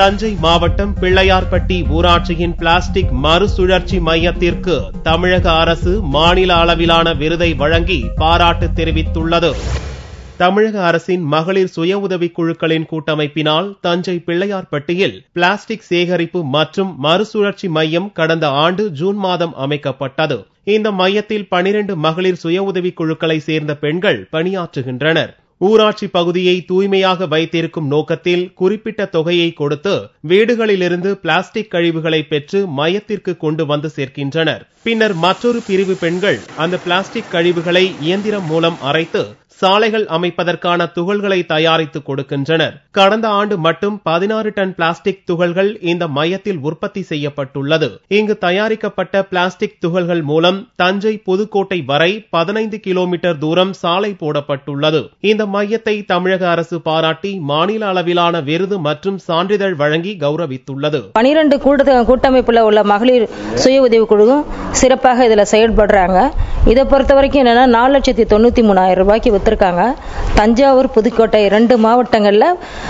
தஞ்சை மாவட்டம் பிள்ளையார்பட்டி ஊராட்சியின் பிளாஸ்டிக் மறுசுழற்சி மையத்திற்கு தமிழக அரசு மாநில அளவிலான விருதை வழங்கி பாராட்டு தெரிவித்துள்ளது. தமிழக அரசின் மகளிர் சுய உதவிக் குழுக்களின் கூட்டமைப்பினால் தஞ்சை பிள்ளையார்பட்டியில் பிளாஸ்டிக் சேகரிப்பு மற்றும் மறுசுழற்சி மையம் கடந்த ஆண்டு ஜூன் மாதம் அமைக்கப்பட்டது. இந்த மையத்தில் 12 மகளிர் சுய உதவிக் குழுக்களை சேர்ந்த பெண்கள் பணியாற்றுகின்றனர். ஊராட்சி பகுதியை தூய்மையாக வைத்திருக்கும் நோக்கத்தில் குறிப்பிட்ட தொகையை கொடுத்து வீடுகளிலிருந்து பிளாஸ்டிக் கழிவுகளை பெற்று மையத்திற்கு கொண்டு வந்து சேர்க்கின்றனர். பின்னர் மற்றொரு பிரிவு பெண்கள் அந்த பிளாஸ்டிக் கழிவுகளை இயந்திரம் மூலம் அரைத்து சாலைகள் அமைப்பதற்கான துகள்களை தயாரித்து கொடுக்கின்றனர். கடந்த ஆண்டு மட்டும் 16 டன் பிளாஸ்டிக் துகள்கள் இந்த மையத்தில் உற்பத்தி செய்யப்பட்டுள்ளது. இங்கு தயாரிக்கப்பட்ட பிளாஸ்டிக் துகள்கள் மூலம் தஞ்சை புதுக்கோட்டை வரை 15 கிலோமீட்டர் தூரம் சாலை போடப்பட்டுள்ளது. இந்த மையத்தை தமிழக அரசு பாராட்டி மாநில அளவிலான விருது மற்றும் சான்றிதழ் வழங்கி கௌரவித்துள்ளது. 12 கூட்டமைப்புல உள்ள மகளிர் சுய உதவி குழுவும் சிறப்பாக இதுல செயல்படுறாங்க. இதை பொறுத்த வரைக்கும் என்னன்னா 4,93,000 ரூபாய்க்கு வித்திருக்காங்க. தஞ்சாவூர் புதுக்கோட்டை 2 மாவட்டங்கள்ல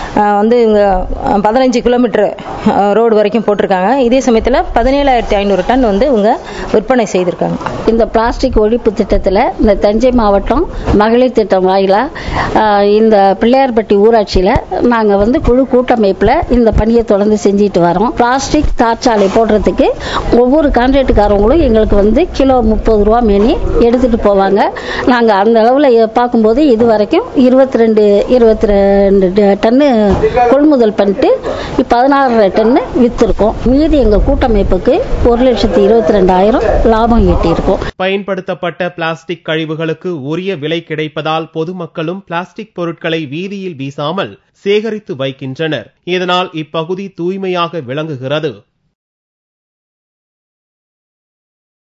15 கிலோமீட்டர் ரோடு வரைக்கும் போட்டிருக்காங்க. இதே சமயத்தில் 17,500 டன் இவங்க விற்பனை செய்திருக்காங்க. இந்த பிளாஸ்டிக் ஒழிப்பு திட்டத்தில் இந்த தஞ்சை மாவட்டம் மகளிர் திட்டம் வாயிலா இந்த பிள்ளையார்பட்டி ஊராட்சியில் நாங்கள் குழு கூட்டமைப்பில் இந்த பணியை தொடர்ந்து செஞ்சுட்டு வரோம். பிளாஸ்டிக் தார்ச்சாலை போடுறதுக்கு ஒவ்வொரு கான்ட்ராக்டுக்காரங்களும் எங்களுக்கு கிலோ 30 ரூபா மேனி எடுத்துட்டு போவாங்க. நாங்கள் அந்த அளவில் பார்க்கும்போது இது வரைக்கும் 22 டன்னு கொள்முதல் பண்ணிட்டு 16 டன்னு வித்திருக்கோம். மீதி எங்கள் கூட்டமைப்புக்கு 1,22,000 லாபம் ஈட்டியிருக்கோம். பயன்படுத்தப்பட்ட பிளாஸ்டிக் கழிவுகளுக்கு உரிய விலை கிடைப்பதால் பொதுமக்களும் பிளாஸ்டிக் பொருட்களை வீதியில் வீசாமல் சேகரித்து வைக்கின்றனர். இதனால் இப்பகுதி தூய்மையாக விளங்குகிறது.